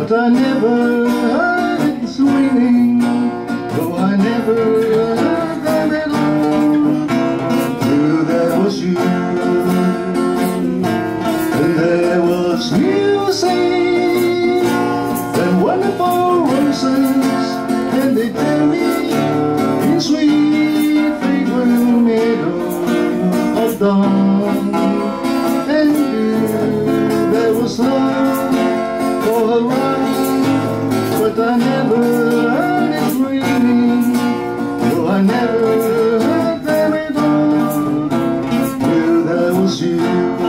but I never heard it swinging. No, I never heard them at all. Till there was you, and there was music, and wonderful roses, and they tell me in sweet fragrant meadow of dawn. And you, there was love for a ride, but I never heard it ringing. No, I never heard them at all. Till there was you.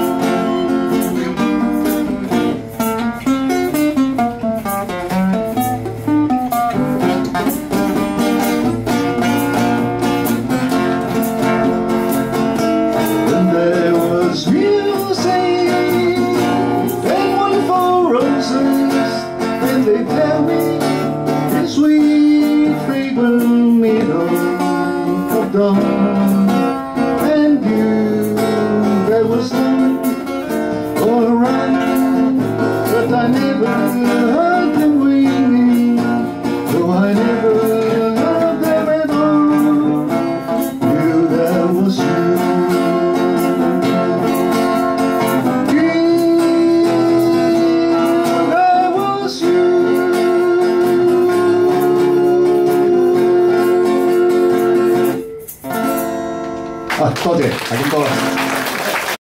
And they tell me in sweet fragrant meadow of dawn. And you, there was love alright, but I never heard them ringing. No, I never heard them at all. Till there was you.多謝，係咁多啦。